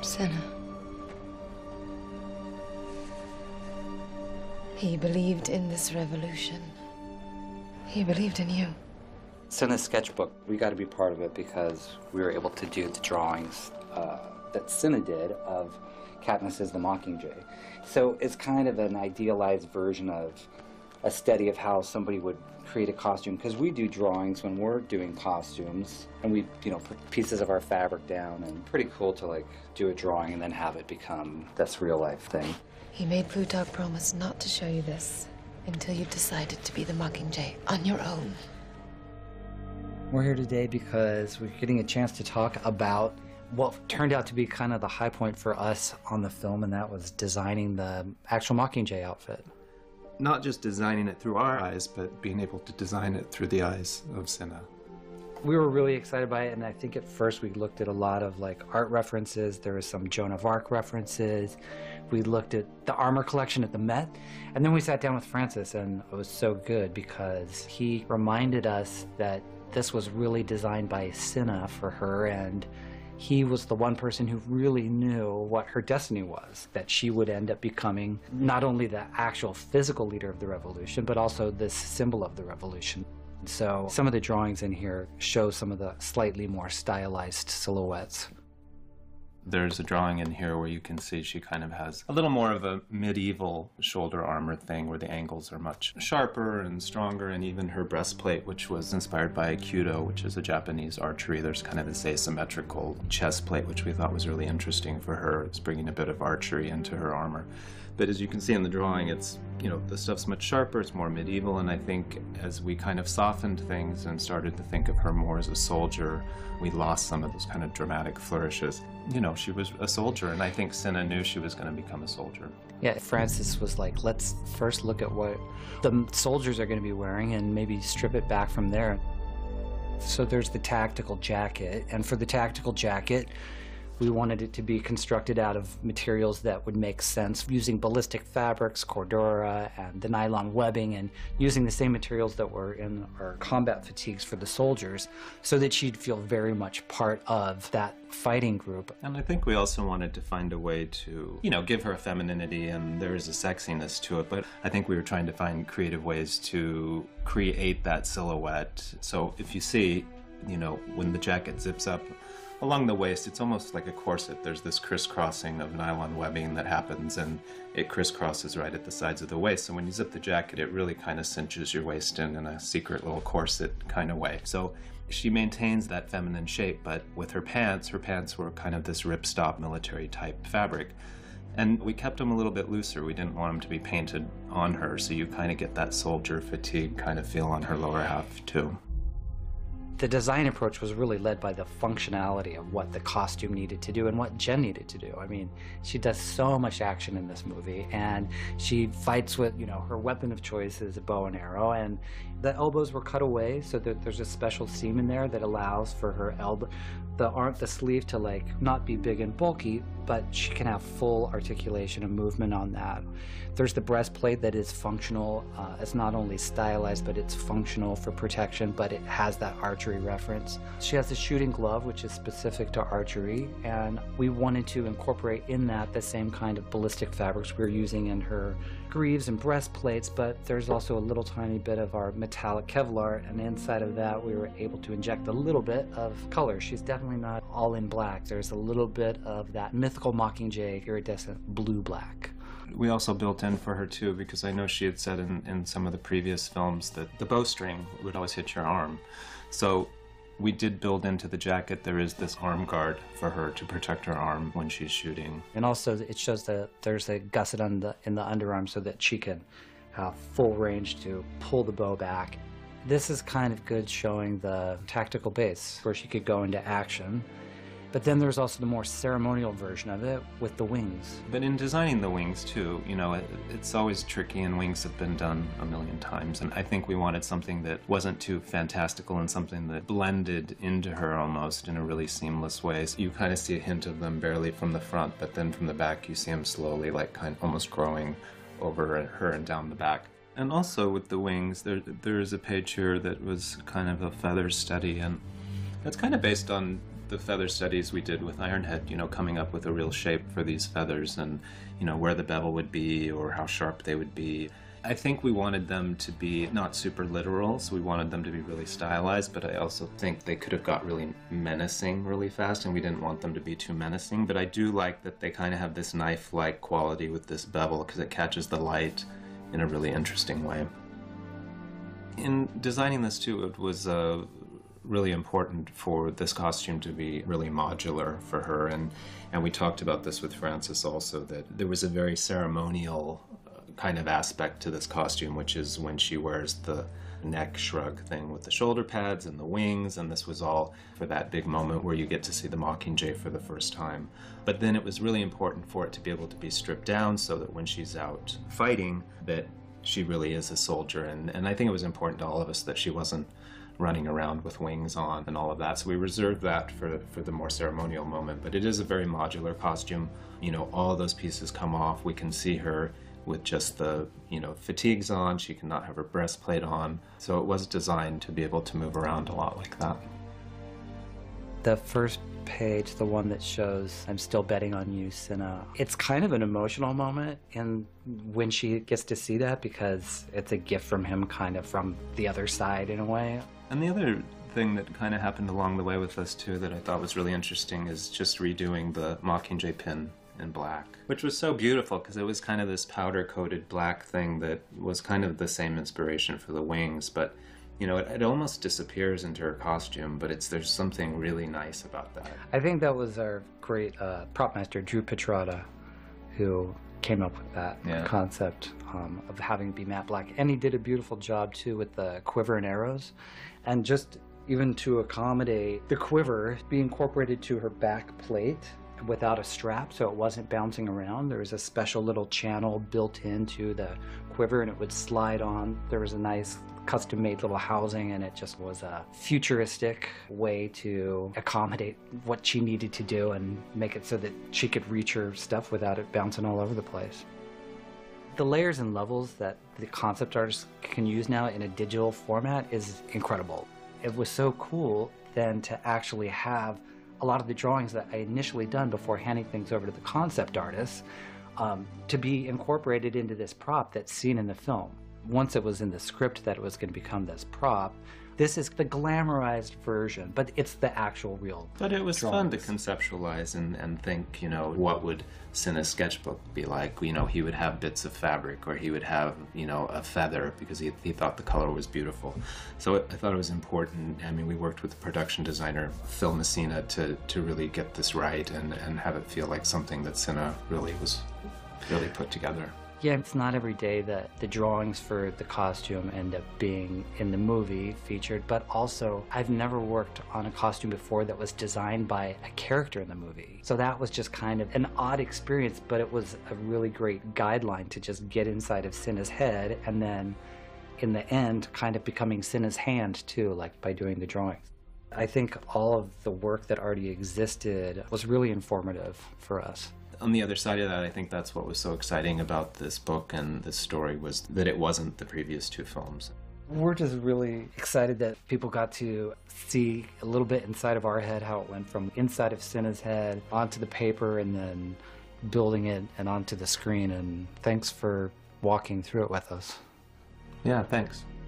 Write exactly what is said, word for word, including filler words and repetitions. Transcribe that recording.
Cinna. He believed in this revolution. He believed in you. Cinna's sketchbook, we got to be part of it because we were able to do the drawings uh, that Cinna did of Katniss as the Mockingjay. So it's kind of an idealized version of a study of how somebody would create a costume, because we do drawings when we're doing costumes, and we, you know, put pieces of our fabric down, and pretty cool to like do a drawing and then have it become this real life thing. He made Plutarch promise not to show you this until you decided to be the Mockingjay on your own. We're here today because we're getting a chance to talk about what turned out to be kind of the high point for us on the film, and that was designing the actual Mockingjay outfit. Not just designing it through our eyes, but being able to design it through the eyes of Cinna. We were really excited by it, and I think at first we looked at a lot of like art references. There was some Joan of Arc references. We looked at the armor collection at the Met, and then we sat down with Francis, and it was so good because he reminded us that this was really designed by Cinna for her, and he was the one person who really knew what her destiny was, that she would end up becoming not only the actual physical leader of the revolution, but also this symbol of the revolution. So some of the drawings in here show some of the slightly more stylized silhouettes. There's a drawing in here where you can see she kind of has a little more of a medieval shoulder armor thing where the angles are much sharper and stronger, and even her breastplate, which was inspired by Aikido, which is a Japanese archery. There's kind of this asymmetrical chest plate, which we thought was really interesting for her. It's bringing a bit of archery into her armor. But as you can see in the drawing, it's, you know, the stuff's much sharper, it's more medieval, and I think as we kind of softened things and started to think of her more as a soldier, we lost some of those kind of dramatic flourishes. You know, she was a soldier, and I think Cinna knew she was going to become a soldier. Yeah, Francis was like, let's first look at what the soldiers are going to be wearing and maybe strip it back from there. So there's the tactical jacket, and for the tactical jacket, we wanted it to be constructed out of materials that would make sense, using ballistic fabrics, cordura, and the nylon webbing, and using the same materials that were in our combat fatigues for the soldiers, so that she'd feel very much part of that fighting group. And I think we also wanted to find a way to, you know, give her a femininity, and there is a sexiness to it, but I think we were trying to find creative ways to create that silhouette. So if you see, you know, when the jacket zips up along the waist, it's almost like a corset. There's this crisscrossing of nylon webbing that happens, and it crisscrosses right at the sides of the waist. So when you zip the jacket, it really kind of cinches your waist in in a secret little corset kind of way. So she maintains that feminine shape, but with her pants, her pants were kind of this ripstop military type fabric. And we kept them a little bit looser. We didn't want them to be painted on her, so you kind of get that soldier fatigue kind of feel on her lower half too. The design approach was really led by the functionality of what the costume needed to do and what Jen needed to do. I mean, she does so much action in this movie, and she fights with, you know, her weapon of choice is a bow and arrow, and the elbows were cut away so that there's a special seam in there that allows for her elbow, the arm, the sleeve to like not be big and bulky, but she can have full articulation and movement on that. There's the breastplate that is functional. Uh, it's not only stylized, but it's functional for protection, but it has that archery reference. She has the shooting glove, which is specific to archery, and we wanted to incorporate in that the same kind of ballistic fabrics we were using in her greaves and breastplates, but there's also a little tiny bit of our metallic Kevlar, and inside of that we were able to inject a little bit of color. She's definitely not all in black. There's a little bit of that mythical Mockingjay iridescent blue-black. We also built in for her too, because I know she had said in, in some of the previous films that the bowstring would always hit your arm. So we did build into the jacket, there is this arm guard for her to protect her arm when she's shooting. And also it shows that there's a gusset on the, in the underarm so that she can have full range to pull the bow back. This is kind of good showing the tactical base where she could go into action. But then there's also the more ceremonial version of it with the wings. But in designing the wings too, you know, it, it's always tricky, and wings have been done a million times. And I think we wanted something that wasn't too fantastical and something that blended into her almost in a really seamless way. So you kind of see a hint of them barely from the front, but then from the back you see them slowly, like kind of almost growing over her and down the back. And also with the wings, there there is a page here that was kind of a feather study, and that's kind of based on the feather studies we did with Ironhead, you know, coming up with a real shape for these feathers and, you know, where the bevel would be or how sharp they would be. I think we wanted them to be not super literal, so we wanted them to be really stylized, but I also think they could have got really menacing really fast, and we didn't want them to be too menacing. But I do like that they kind of have this knife-like quality with this bevel because it catches the light in a really interesting way. In designing this too, it was uh, really important for this costume to be really modular for her, and, and we talked about this with Frances also, that there was a very ceremonial kind of aspect to this costume, which is when she wears the neck shrug thing with the shoulder pads and the wings, and this was all for that big moment where you get to see the Mockingjay for the first time. But then it was really important for it to be able to be stripped down so that when she's out fighting, that she really is a soldier, and, and I think it was important to all of us that she wasn't running around with wings on and all of that, so we reserved that for, for the more ceremonial moment. But it is a very modular costume. You know, all of those pieces come off. We can see her with just the, you know, fatigues on. She cannot have her breastplate on. So it was designed to be able to move around a lot like that. The first page, the one that shows I'm still betting on you, Cinna, it's kind of an emotional moment and when she gets to see that, because it's a gift from him kind of from the other side in a way. And the other thing that kind of happened along the way with us too that I thought was really interesting is just redoing the Mockingjay pin in black, which was so beautiful because it was kind of this powder-coated black thing that was kind of the same inspiration for the wings, but you know, it, it almost disappears into her costume, but it's there's something really nice about that. I think that was our great uh, prop master, Drew Petrotta, who came up with that yeah. concept um, of having it be matte black, and he did a beautiful job too with the quiver and arrows, and just even to accommodate the quiver be incorporated to her back plate without a strap, so it wasn't bouncing around. There was a special little channel built into the quiver and it would slide on. There was a nice custom-made little housing, and it just was a futuristic way to accommodate what she needed to do and make it so that she could reach her stuff without it bouncing all over the place. The layers and levels that the concept artists can use now in a digital format is incredible. It was so cool then to actually have a lot of the drawings that I initially done before handing things over to the concept artists um, to be incorporated into this prop that's seen in the film. Once it was in the script that it was going to become this prop, this is the glamorized version, but it's the actual real But it was drawings. fun to conceptualize and, and think, you know, what would Cinna's sketchbook be like? You know, he would have bits of fabric, or he would have, you know, a feather because he, he thought the color was beautiful. So it, I thought it was important. I mean, we worked with the production designer, Phil Messina, to, to really get this right and, and have it feel like something that Cinna really was really put together. Yeah, it's not every day that the drawings for the costume end up being in the movie featured, but also I've never worked on a costume before that was designed by a character in the movie. So that was just kind of an odd experience, but it was a really great guideline to just get inside of Cinna's head, and then in the end kind of becoming Cinna's hand too, like by doing the drawings. I think all of the work that already existed was really informative for us. On the other side of that, I think that's what was so exciting about this book and this story, was that it wasn't the previous two films. We're just really excited that people got to see a little bit inside of our head, how it went from inside of Cinna's head onto the paper and then building it and onto the screen, and thanks for walking through it with us. Yeah, thanks.